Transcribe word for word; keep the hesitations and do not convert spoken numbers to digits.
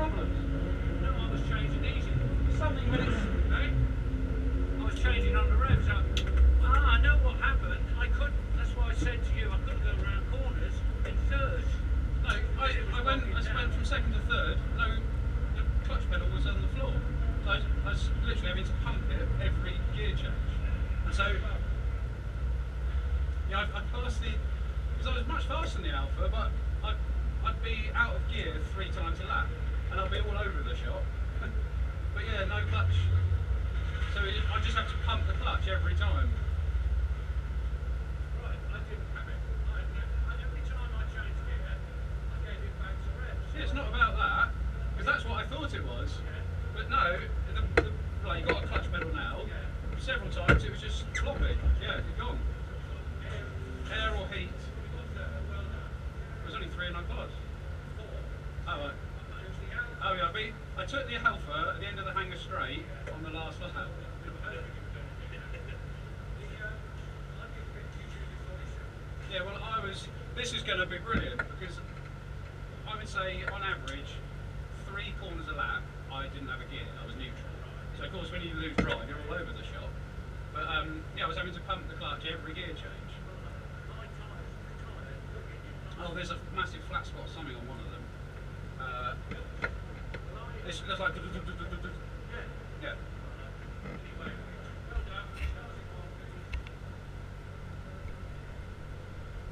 problems? No, I was changing easy. Something when it's... Eh? I was changing on the revs. I, ah, I know what happened. I couldn't, that's why I said to you, I couldn't go around corners in third. No, I, I went I went from second to third. No, the clutch pedal was on the floor. So I, I was literally having to pump it every gear change. And so, yeah, I, I passed the... Because I was much faster than the Alpha, but I'd, I'd be out of gear three times a lap. And I'd be all over the shop. But yeah, no clutch. So it, I just have to pump the clutch every time. Right, I didn't have it. I, I, every time I changed gear, I gave it back to revs. Yeah, it's not about that, because that's what I thought it was. Yeah. But no, the, the, like, you got a clutch pedal now. Yeah. Several times it was just floppy. Yeah, it's gone. Air or heat. It was only three and I passed. Oh, right. Oh yeah, I, beat, I took the Alpha at the end of the hanger straight on the last lap. Yeah, well I was, this is going to be brilliant because I would say on average, three corners a lap, I didn't have a gear, I was neutral. So of course when you lose drive, you're all over the shop. But um, yeah, I was having to pump the clutch every gear change. Oh, there's a massive flat spot, something on one of them. Uh, it's, it's like